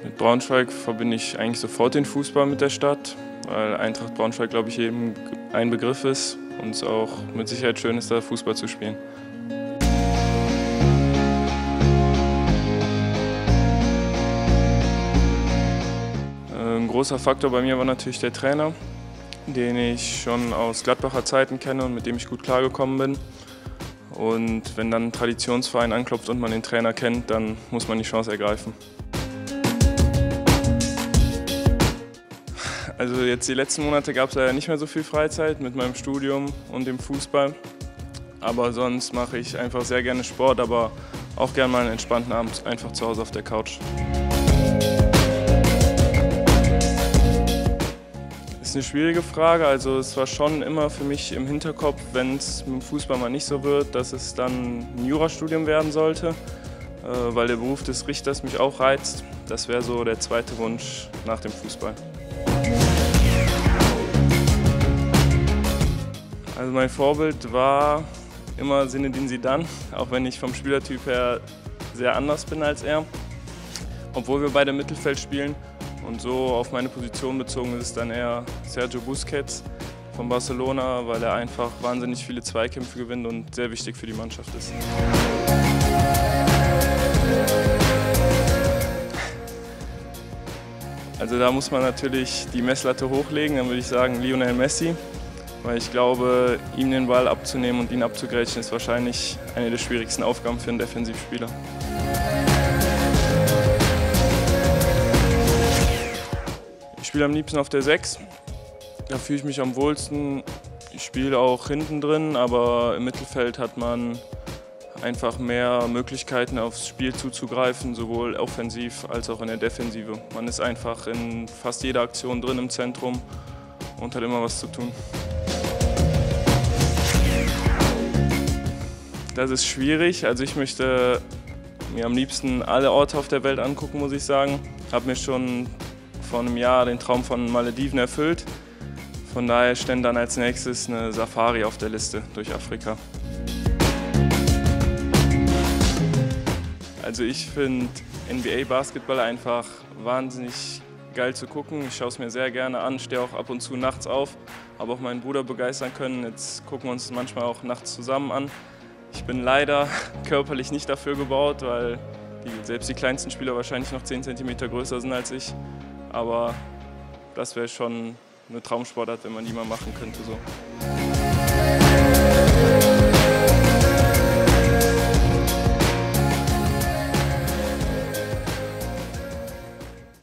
Mit Braunschweig verbinde ich eigentlich sofort den Fußball mit der Stadt, weil Eintracht Braunschweig, glaube ich, jedem ein Begriff ist und es auch mit Sicherheit schön ist, da Fußball zu spielen. Ein großer Faktor bei mir war natürlich der Trainer, den ich schon aus Gladbacher Zeiten kenne und mit dem ich gut klargekommen bin. Und wenn dann ein Traditionsverein anklopft und man den Trainer kennt, dann muss man die Chance ergreifen. Also jetzt die letzten Monate gab es leider nicht mehr so viel Freizeit mit meinem Studium und dem Fußball. Aber sonst mache ich einfach sehr gerne Sport, aber auch gerne mal einen entspannten Abend einfach zu Hause auf der Couch. Das ist eine schwierige Frage. Also es war schon immer für mich im Hinterkopf, wenn es mit dem Fußball mal nicht so wird, dass es dann ein Jurastudium werden sollte, weil der Beruf des Richters mich auch reizt. Das wäre so der zweite Wunsch nach dem Fußball. Also mein Vorbild war immer Zinedine Zidane, auch wenn ich vom Spielertyp her sehr anders bin als er. Obwohl wir beide im Mittelfeld spielen und so auf meine Position bezogen ist es dann eher Sergio Busquets von Barcelona, weil er einfach wahnsinnig viele Zweikämpfe gewinnt und sehr wichtig für die Mannschaft ist. Also da muss man natürlich die Messlatte hochlegen, dann würde ich sagen Lionel Messi. Weil ich glaube, ihm den Ball abzunehmen und ihn abzugrätschen, ist wahrscheinlich eine der schwierigsten Aufgaben für einen Defensivspieler. Ich spiele am liebsten auf der 6. Da fühle ich mich am wohlsten. Ich spiele auch hinten drin, aber im Mittelfeld hat man einfach mehr Möglichkeiten, aufs Spiel zuzugreifen, sowohl offensiv als auch in der Defensive. Man ist einfach in fast jeder Aktion drin im Zentrum und hat immer was zu tun. Das ist schwierig. Also ich möchte mir am liebsten alle Orte auf der Welt angucken, muss ich sagen. Ich habe mir schon vor einem Jahr den Traum von Malediven erfüllt. Von daher stand dann als nächstes eine Safari auf der Liste durch Afrika. Also ich finde NBA-Basketball einfach wahnsinnig geil zu gucken. Ich schaue es mir sehr gerne an, stehe auch ab und zu nachts auf. Habe auch meinen Bruder begeistern können. Jetzt gucken wir uns manchmal auch nachts zusammen an. Ich bin leider körperlich nicht dafür gebaut, weil selbst die kleinsten Spieler wahrscheinlich noch 10 cm größer sind als ich. Aber das wäre schon eine Traumsportart, wenn man die mal machen könnte. So.